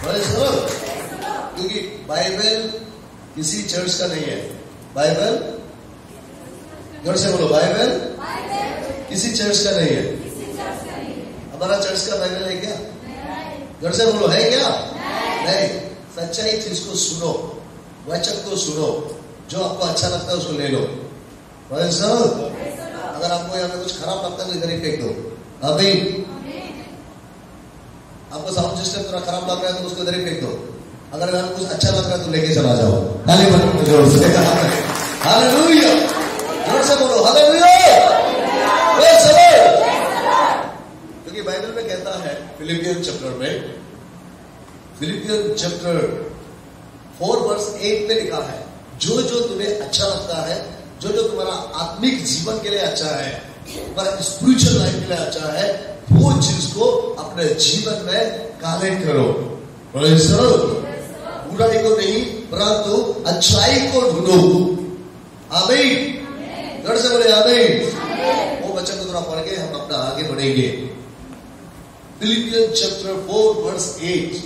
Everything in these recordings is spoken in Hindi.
क्योंकि बाइबल किसी चर्च का नहीं है। बाइबल, जोर से बोलो, बाइबल किसी चर्च का नहीं है। हमारा चर्च का बाइबल है क्या? जोर से बोलो, है क्या? नहीं। सच्चाई चीज को सुनो, वचन को सुनो, जो आपको अच्छा लगता है उसको ले लो। अगर आपको यहाँ पे कुछ खराब लगता है तो इधर ही फेंक दो। अभी आपको साउंड सिस्टम थोड़ा खराब लग रहा है तो उसको इधर ही फेंक दो। अगर यहाँ कुछ अच्छा लग रहा है तो लेके चला जाओ। जोर से हालेलुया, जोर से बोलो हालेलुया। क्योंकि बाइबल में कहता है फिलिपियन चैप्टर में, फिलिपियन चैप्टर 4 वर्स 8 में लिखा है, जो जो तुम्हें अच्छा लगता है, जो जो तुम्हारा आत्मिक जीवन के लिए अच्छा है, तुम्हारा स्पिरिचुअल लाइफ के लिए अच्छा है, वो चीज को अपने जीवन में कालेक्ट करो। बुराई को नहीं परंतु अच्छाई को ढूंढो। आमीन, जोर से बोले आमीन। वो वचन को थोड़ा पढ़ के हम अपना आगे बढ़ेंगे। Philippian chapter 4 verse 8।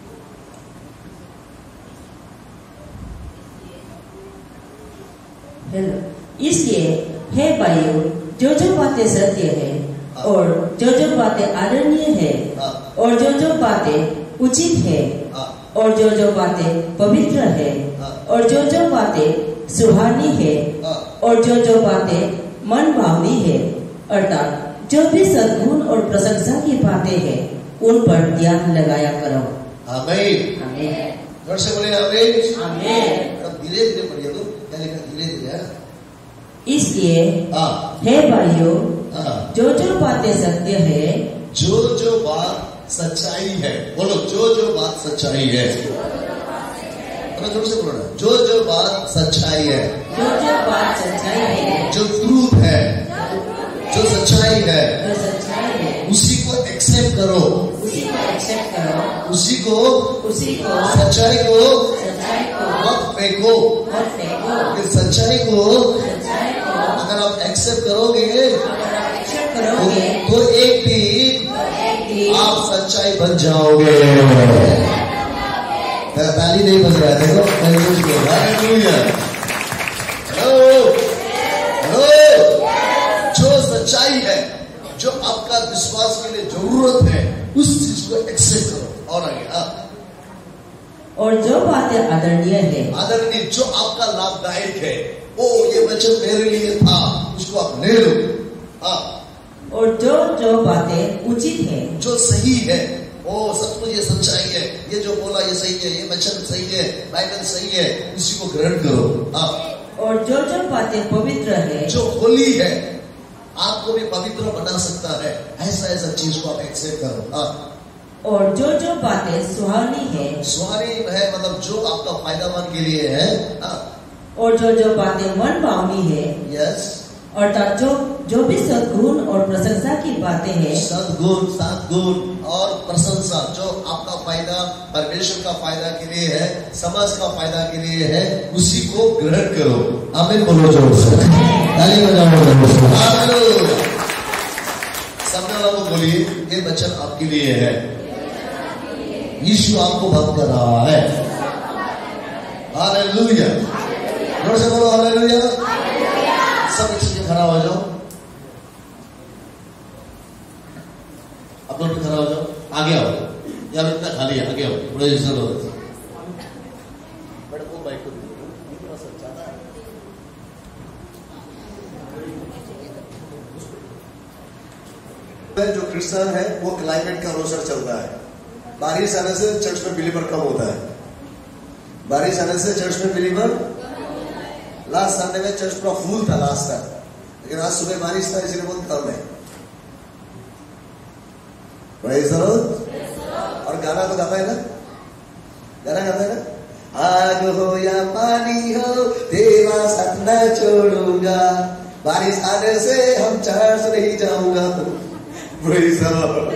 इसलिए हे भाइयों, जो जो बातें सत्य है और जो जो बातें आदरणीय है और जो जो बातें उचित है और जो जो बातें पवित्र है और जो जो बातें सुहानी है और जो जो बातें मन भावनी है, अर्थात जो भी सद्गुण और प्रशंसा की बातें हैं, उन पर ध्यान लगाया करो। आमीन, आमीन। जोर से बोले आमीन, आमीन। धीरे धीरे पढ़िए, तो पहले धीरे धीरे। इसलिए हे भाइयों, जो जो बातें सत्य है, जो जो बात सच्चाई है, बोलो जो जो बात सच्चाई है, जोर से बोलो, जो जो बात सच्चाई है, जो जो बात सच्चाई है, जो ट्रूथ है, जो सच्चाई है, जो सच्चाई है, उसी को एक्सेप्ट करो, उसी को एक्सेप्ट करो, उसी को सच्चाई को मत फेंको। मत फेंको। कि सच्चाई को अगर आप एक्सेप्ट करोगे तो एक दिन आप सच्चाई बन जाओगे। ताली नहीं बज रहा है, देखो। हालेलुया। जो सच्चाई है, जो आपका विश्वास के लिए जरूरत है, उस चीज को एक्सेप्ट करो। और आगे और जो बातें आदरणीय है, आदरणीय, जो आपका लाभदायक है, ओ ये वचन मेरे लिए था, उसको आप ले लो। और जो जो बातें उचित है, जो सही है, ओ सचमुच ये सच्चाई है, ये जो बोला ये सही है, ये वचन सही है, बाइबल सही है, उसी को ग्रहण करो। और जो जो बातें पवित्र है, जो होली है, आपको भी पवित्र बना सकता है, ऐसा ऐसा चीज को आप एक्सेप्ट करो। और जो जो बातें सुहानी है, सुहानी है मतलब जो आपका फायदामंद के लिए है। और जो जो बातें मन भावनी है, यस, अर्थात जो भी सद्गुण और प्रशंसा की बातें हैं, सद्गुण और प्रशंसा, जो आपका फायदा परमेश्वर का फायदा के लिए है, समाज का फायदा के लिए है, उसी को ग्रहण करो। आमीन बोलो जोर से, ताली बजाओ। सामने वालों को बोलिए, ये वचन आपके लिए है, यीशु आपको बात कर रहा है। हालेलुया, जोर से बोलो हालेलुया। सब एक से खड़ा हो जाओ, आप लोग भी खड़ा हो जाओ, आगे आओ, यार इतना खाली है, आगे आओ, बड़े जैसे लोग। जो क्रिश्चियन है वो क्लाइमेट का अनुसार चलता है। बारिश आने से चर्च में बिलीवर कम होता है, बारिश आने से चर्च में बिलीवर, लास्ट संडे में चर्च पूरा फुल था लास्ट तक, लेकिन आज सुबह बारिश था इसलिए बहुत कम है। Praise the Lord. और गाना तो गाता है ना, गाना गाता है ना, आग हो या पानी हो तेरा साथ न छोड़ूंगा, बारिश आने से हम चर्च नहीं जाऊंगा। Praise the Lord,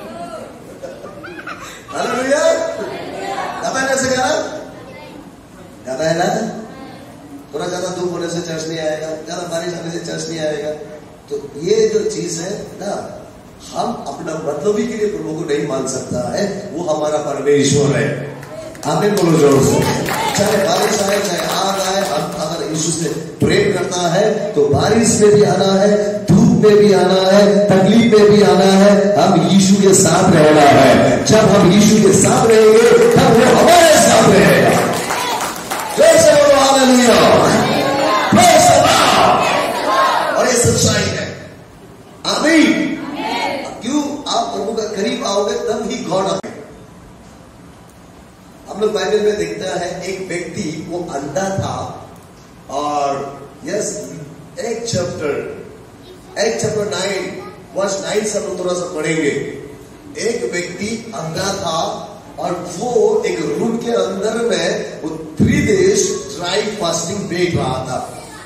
hallelujah. गाता है ना ऐसे गाना, गाता है ना। थोड़ा ज्यादा धूप होने से चर्च नहीं आएगा, ज्यादा बारिश आने से चर्च नहीं आएगा। तो ये जो चीज है ना, हम अपना मतलबी के लिए प्रभु को नहीं मान सकता है, वो हमारा परमेश्वर है। आमीन बोलो जोर से। चाहे बारिश आए चाहे आग आए, हम अगर यीशु से प्रेम करता है तो बारिश में भी आना है, धूप में भी आना है, तकलीफ में भी आना है, हम यीशु के साथ रहना है। जब हम यीशु के साथ रहेंगे तब वो हमारे साथ रहेगा। जैसे बोलो हालेलुया, प्रेज़ द लॉर्ड। और ये सच्चाई है। आमीन। क्यों? आप प्रभु का करीब आओगे तब ही गॉड आएगा। हम लोग बाइबल में देखता है एक व्यक्ति वो अंधा था, और यस एक चैप्टर 9 वर्ष 9 से हम थोड़ा सा पढ़ेंगे। एक व्यक्ति अंधा था और वो एक रूम के अंदर में वो 3 days ड्राई फास्टिंग देख रहा था।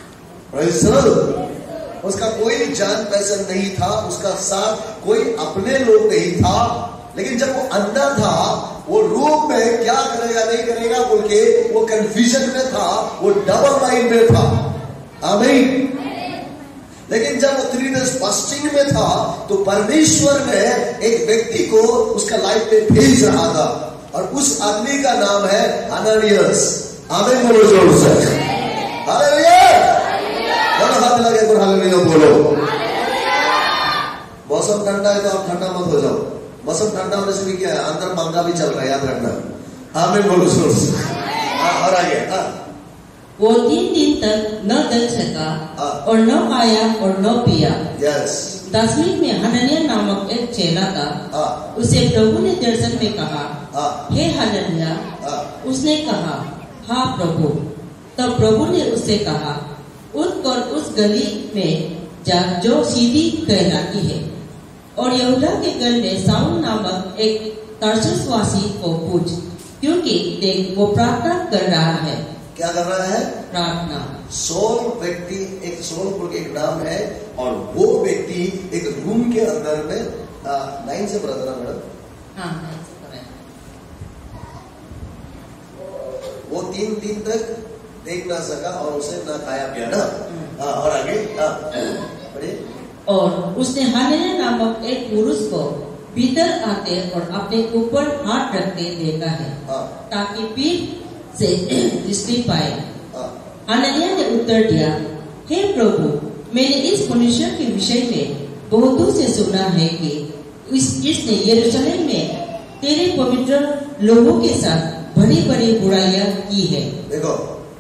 उसका कोई जान पहचान नहीं था, उसका साथ कोई अपने लोग नहीं था, लेकिन जब वो अंधा था वो रूम में क्या करेगा नहीं करेगा बोल के वो कंफ्यूजन में था, वो डबल माइंड में था। आमीन। लेकिन जब वो 3 days फास्टिंग में था तो परमेश्वर ने एक व्यक्ति को उसका लाइफ में भेज रहा था, और उस आदमी का नाम है हननियास। आमीन बोलो जोर से। हालेलुया। हाथ लगे और हालेलुया बोलो। मौसम ठंडा है तो आप ठंडा मत हो जाओ। मौसम ठंडा होने से भी क्या है, अंदर पंखा भी चल रहा है, याद रखना। आमीन बोलो जोर से। और आगे। वो 3 दिन तक न देख सका और न खाया और न पिया। यस। 10वीं में हननिया नामक एक चेला था। उसे प्रभु ने दर्शन में कहा, हे हननिया। उसने कहा, हाँ प्रभु। तब प्रभु ने उससे कहा, उठकर उस गली में जा जो सीधी कहलाती है, और यहूदा के गल में शाऊल नामक एक तर्सुसवासी को पूछ, क्योंकि देख वो प्रार्थना कर रहा है। क्या कर रहा है? प्रार्थना। सोल व्यक्ति, एक सोल के एक नाम है, और वो व्यक्ति एक रूम के अंदर में 9 से पढ़ा था मैडम। हाँ, 9 से पढ़ा। वो 3 दिन तक देख ना सका और उसे ना खाया पिया ना। और आगे पढ़िए। और उसने हननिया नामक एक पुरुष को भीतर आते और अपने ऊपर हाथ रखते देखा है, ताकि पीठ से दृष्टि पाए। हननिया ने उत्तर दिया, हे प्रभु, मैंने इस मनुष्य के विषय में बहुतों से सुना है कि इसने यरूशलेम में तेरे पवित्र लोगों के साथ बड़ी बड़ी बुराइयां की है। देखो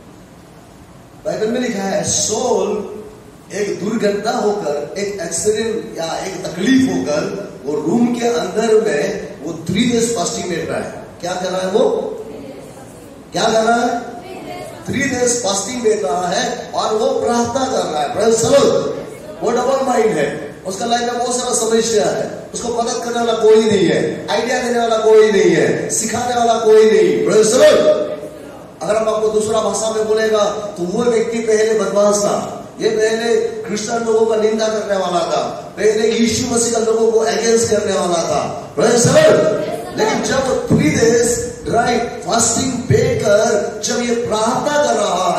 बाइबल में लिखा है, सोल एक दुर्घटना होकर, एक एक्सीडेंट या एक तकलीफ होकर वो रूम के अंदर में वो 3 days फास्टिंग में रहा है। क्या कर रहा है वो? क्या कर रहा है? 3 days फास्टिंग में रहा है और वो प्रार्थना कर रहा है। वो डबल माइंड है, उसका लाइफ में बहुत सारा समस्या है, उसको मदद करने वाला कोई नहीं है, आइडिया देने वाला कोई नहीं है, सिखाने वाला कोई नहीं। अगर हम आपको दूसरा भाषा में बोलेगा तो वो व्यक्ति पहले बदमाश था, ये पहले क्रिश्चियन लोगों का निंदा करने वाला था, पहले यीशु मसीह का लोगों को अगेंस्ट करने वाला था। लेकिन जब 3 days ड्राई फास्टिंग पेकर जब ये प्रार्थना कर रहा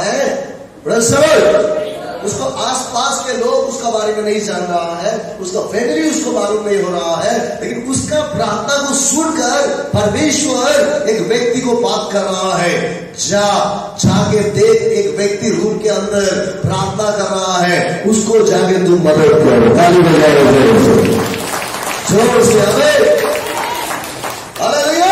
है, उसको आसपास के लोग उसका बारे में नहीं जान रहा है, उसका फैमिली उसको मालूम नहीं हो रहा है, लेकिन उसका प्रार्थना को सुनकर परमेश्वर एक व्यक्ति को बात कर रहा है। जाके देख, एक व्यक्ति रूम के अंदर प्रार्थना कर रहा है, उसको जाके तुम मदद करो। ताली बजाओ जोर से। हालेलुया।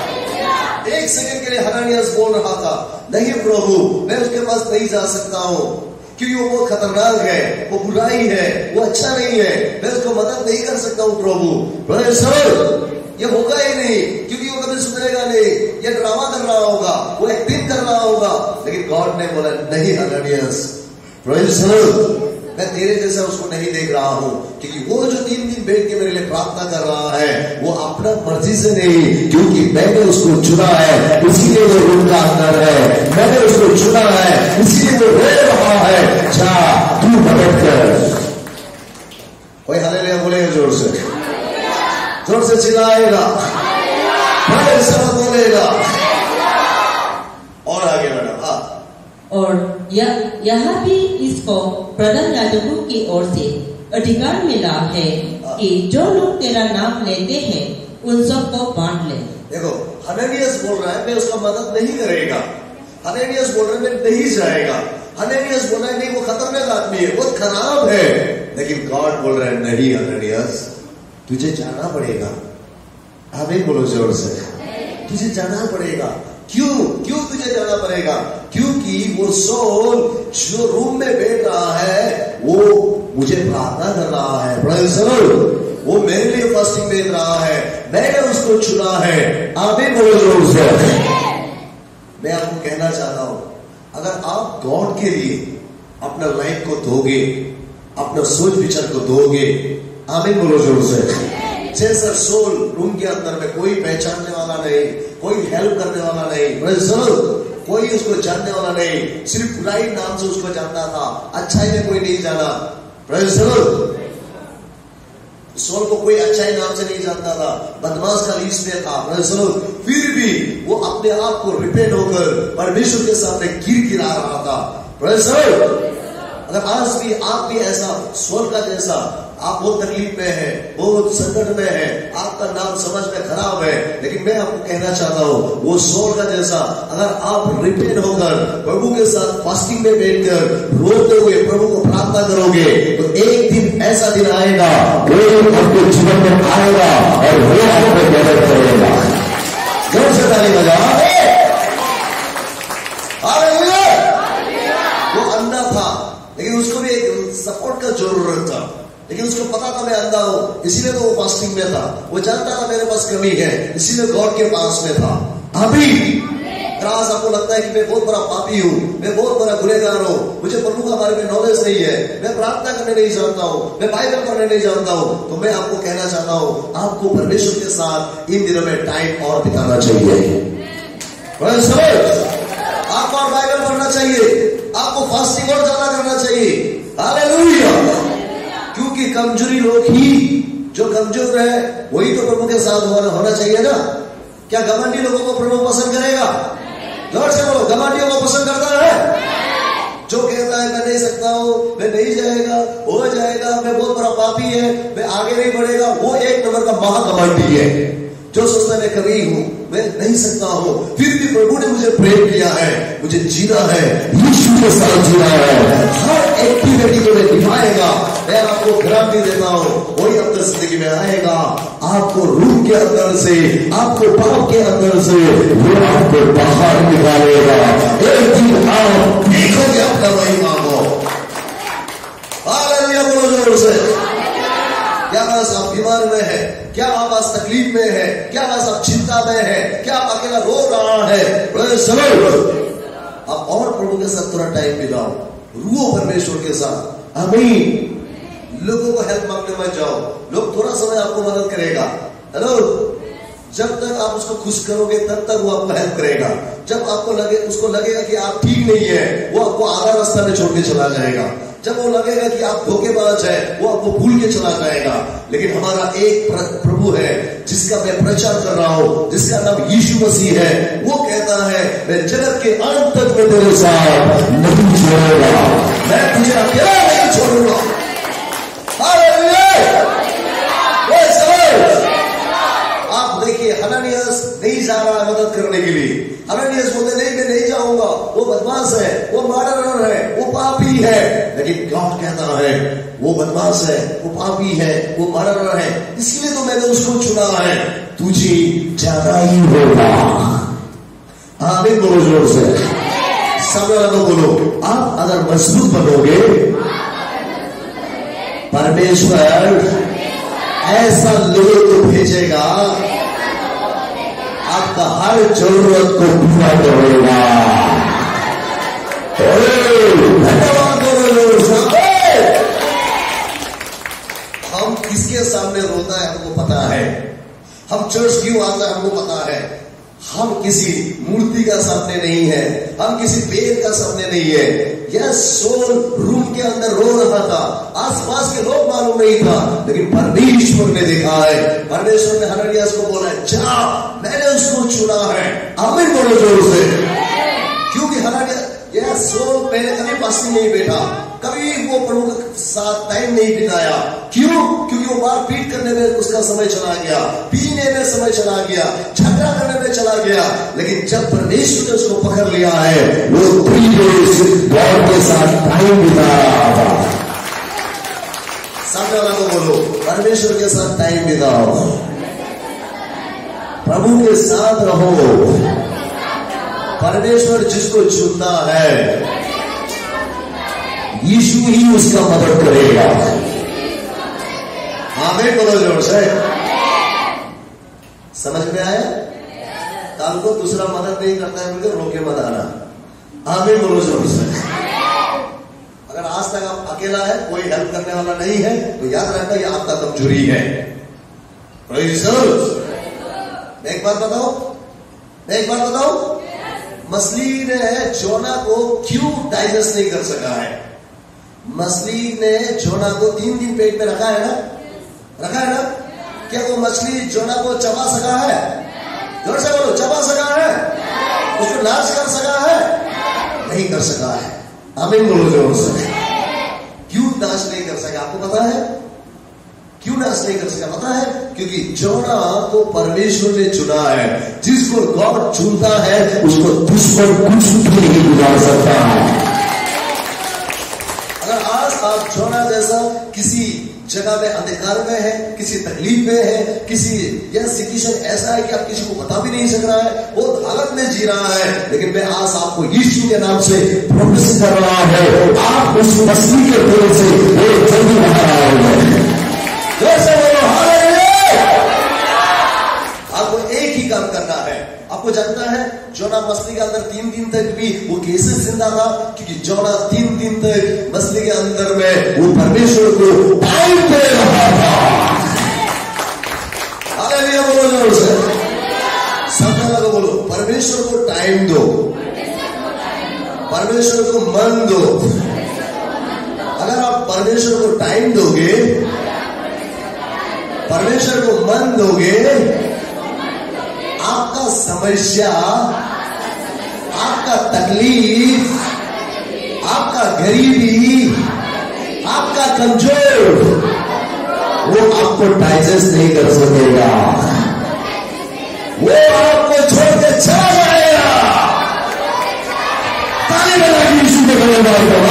1 सेकंड के लिए हननियास बोल रहा था, नहीं प्रभु, मैं उसके पास नहीं जा सकता हूँ, क्योंकि वो बहुत खतरनाक है, वो बुराई है, वो अच्छा नहीं है, मैं उसको मदद नहीं कर सकता हूँ प्रभु। ये होगा ही नहीं, क्योंकि वो कभी सुधरेगा नहीं, ये ड्रामा कर रहा होगा, वो एक्टिंग कर रहा होगा। लेकिन गॉड ने बोला, नहीं हननियास, मैं तेरे जैसा उसको नहीं देख रहा हूँ, क्योंकि वो जो 3 दिन बैठ के मेरे लिए प्रार्थना कर रहा है, वो अपना मर्जी से नहीं, क्योंकि मैंने उसको चुना है, इसीलिए वो रूम का अंदर है, मैंने उसको चुना है, इसीलिए वो रह रहा है। जा तू मदद कर। कोई हालेलुया बोलेगा जोर से, जोर से चिल्लाएगा, बोलेगा। और आगे मैडम। और यहाँ भी इसको प्रधान याजकों की ओर से अधिकार मिला है कि जो लोग तेरा नाम लेते हैं उन सबको बांट ले। देखो हननियास बोल रहा है मैं उसका मदद नहीं करेगा, हननियास बोल रहा है मैं नहीं जाएगा, हननियास बोल रहा है नहीं वो खतरनाक आदमी है, बहुत खराब है, लेकिन गॉड बोल रहा है नहीं हननियास तुझे जाना पड़ेगा। आमीन बोलो जोर से, तुझे जाना पड़ेगा। क्यों क्यों तुझे जाना पड़ेगा? क्योंकि वो सोल जो रूम में बैठ रहा है वो मुझे प्रार्थना कर रहा है, प्रेज़ द लॉर्ड, वो मेरे लिए फास्टिंग देख रहा है, मैंने उसको चुना है। आमीन बोलो जोर से। मैं आपको कहना चाहता हूं अगर आप गॉड के लिए अपना लाइफ को दोगे, अपना सोच विचार को दोगे, आमीन बोलो जोर से। जैसा सोल रूम के अंदर में कोई पहचानने वाला नहीं, कोई हेल्प करने वाला नहीं, कोई उसको जानने वाला नहीं, सिर्फ राइट नाम से उसको जानता था, अच्छाई में कोई नहीं जाना। सोल को कोई अच्छाई नाम से नहीं जानता था, बदमाश का लिस्ट में था, फिर भी वो अपने आप को रिपेंट होकर परमेश्वर के सामने गिरा रहा था। अगर आज भी आप भी ऐसा सोल का जैसा आप बहुत तकलीफ में है, बहुत संकट में है, आपका नाम समझ में खराब है, लेकिन मैं आपको कहना चाहता हूँ वो सोल का जैसा अगर आप रिपेंट होकर प्रभु के साथ फास्टिंग में बैठकर रोते हुए प्रभु को प्रार्थना करोगे तो एक दिन ऐसा दिन आएगा वो आपके जीवन में आएगा और वो आपको मदद करेगा। जोर से ताली बजाओ। वो अंधा था लेकिन उसको भी एक सपोर्ट का जरूरत था, लेकिन उसको पता था मैं अंधा हूं, इसीलिए तो वो फास्टिंग में था। वो जानता था मेरे पास कमी है, इसीलिए गॉड के पास में था। अभी आज आपको लगता है कि मैं बहुत बड़ा पापी हूं, मैं बहुत बड़ा गुनहगार हूं, मुझे प्रभु के बारे में नॉलेज नहीं है, मैं प्रार्थना करने नहीं जानता हूं, मैं बाइबल पढ़ने नहीं जानता हूं, तो मैं आपको कहना चाहता हूं आपको परमेश्वर के साथ इन दिनों में टाइम और बिताना चाहिए। आपको और बाइबल पढ़ना चाहिए, आपको फास्टिंग और ज्यादा करना चाहिए। हालेलुया। क्योंकि कमजोरी लोग ही जो कमजोर है वही तो प्रभु के साथ होना चाहिए ना। क्या घमंडी लोगों को प्रभु पसंद करेगा? जोर से बोलो, घमंडियों को पसंद करता है? जो कहता है मैं नहीं सकता हूं, मैं नहीं जाएगा, हो जाएगा, मैं बहुत बड़ा पापी है, मैं आगे नहीं बढ़ेगा, वो एक नंबर का महाघमंडी है। जो सोचता है मैं कभी हूं, मैं नहीं सकता हूं, फिर भी प्रभु ने मुझे प्रेम किया है, मुझे जीना है, यीशु के साथ जीना है, हर एक्टिविटी को मैं दिखाएगा। मैं आपको गारंटी देता हूं वही अपनी जिंदगी में आएगा, आपको रूह के अंदर से, आपको पाप के अंदर से वो आपको बाहर निकालेगा। एक दिन आप देखोगे अपना महिमा को। हालेलुया बोलो जोर से। क्या बस आप बीमार में है, क्या आप आज तकलीफ में है, क्या बस आप चिंता में है, क्या आप अकेला रो रहा है, आप और प्रभु के साथ थोड़ा टाइम बिताओ, रुओ परमेश्वर के साथ। आमीन। लोगों को हेल्प मांगने मत जाओ, लोग थोड़ा समय आपको मदद करेगा। हेलो, जब तक आप उसको खुश करोगे तब तक वो आपको हेल्प करेगा। जब आपको उसको लगेगा कि आप ठीक नहीं है, वो आपको आधा रास्ता में छोड़ के चला जाएगा। जब वो लगेगा कि आप धोखेबाज है, वो आपको भूल के चला जाएगा। लेकिन हमारा एक प्रभु है जिसका मैं प्रचार कर रहा हूं, जिसका नाम यीशु मसीह है। वो कहता है मैं जगत के अंत तक में तेरे साथ नहीं छोड़ूंगा, मैं तुझे अकेला नहीं छोड़ूंगा। आप देखिए हननियास नहीं जा रहा है मदद करने के लिए। हननियास बोलते नहीं मैं नहीं जाऊंगा, वो बदमाश है, वो मर्डरर है, वो पापी है। लेकिन गॉड कहता है वो बदमाश है, वो पापी है, वो मर्डरर है, इसलिए तो मैंने उसको चुना है, तुझे ज्यादा ही होगा। आमीन बोलो जोर से। सामने वाला को बोलो, आप अगर मजबूत बनोगे परमेश्वर ऐसा लोग भेजेगा आपका हर जरूरत को पूरा करेगा। धन्यवाद हम किसके सामने रोता है हमको पता है, हम चर्च क्यों आता है हमको पता है। हम किसी मूर्ति का सामने नहीं है, हम किसी पेड़ का सामने नहीं है। यह सोल रूम के अंदर रो रहा था, आसपास के लोग मालूम नहीं था, लेकिन परमेश्वर ने देखा है। परमेश्वर ने हननियास को बोला जा, मैंने उसको चुना है। आमीन बोलो जोर से। क्योंकि हननियास सोल पहले कभी पास नहीं बैठा, कभी वो प्रभु के साथ टाइम नहीं बिताया। क्यों? क्योंकि वो मार पीट करने में उसका समय चला गया, पीने में समय चला गया, झगड़ा करने में चला गया। लेकिन जब परमेश्वर ने उसको पकड़ लिया है, वो 3 डेज गॉड के साथ टाइम बिता रहा था। सामने वाला को बोलो, परमेश्वर के साथ टाइम बिताओ, प्रभु के साथ रहो। परमेश्वर जिसको चुनता है, यीशु ही उसका मदद करेगा। आमीन बोलो जोर से। समझ में आया? कल को दूसरा मदद नहीं करता है मुझे रोके मत आना। आमीन बोलो जोर से। अगर आज तक आप अकेला है, कोई हेल्प करने वाला नहीं है, तो याद रखना ये आपका कमजोरी है। मैं एक बात बताओ, मछली ने जोना को क्यों डाइजेस्ट नहीं कर सका है? मछली ने जोना को 3 दिन पेट में रखा है ना? क्या वो मछली जोना को चबा सका है? जोर से बोलो, चबा सका है? उसको नाश कर सका है? नहीं कर सका है। आमीन बोलो जोर से। क्यों नाश नहीं कर सका? आपको पता है क्यों नाश नहीं कर सका? पता है? क्योंकि जोना को परमेश्वर ने चुना है। जिसको गॉड चुनता है, उसको दुश्मन कुछ भी नहीं बिगाड़ सकता है। अगर आज आप जोना जैसा किसी जगह में अंधकार में है, किसी तकलीफ में है, किसी यह सिचुएशन ऐसा है कि आप किसी को बता भी नहीं सक रहा है, बहुत हालत में जी रहा है, लेकिन मैं आज आपको यीशु के नाम से प्रॉमिस कर रहा है, आप उस मछली के पेट से जल्दी बाहर आओगे। जैसे बोलो हालेलुया। आपको एक ही काम करना है। आपको जानता है जोना मछली के अंदर 3 दिन तक भी वो कैसे जिंदा था? क्योंकि जोना 3 दिन तक मछली के अंदर में वो परमेश्वर को टाइम दे रहा था। हालेलुया बोलो जोर से। सामने वालों बोलो, परमेश्वर को टाइम दो, परमेश्वर को मन दो। अगर आप परमेश्वर को टाइम दोगे, परमेश्वर को मन दोगे, आपका समस्या, आपका तकलीफ, आपका गरीबी, आपका कमजोर, वो आपको डाइजेस्ट नहीं कर सकेगा, वो आपको छोड़ के चला जाएगा। ताली बजा के यीशु के नाम में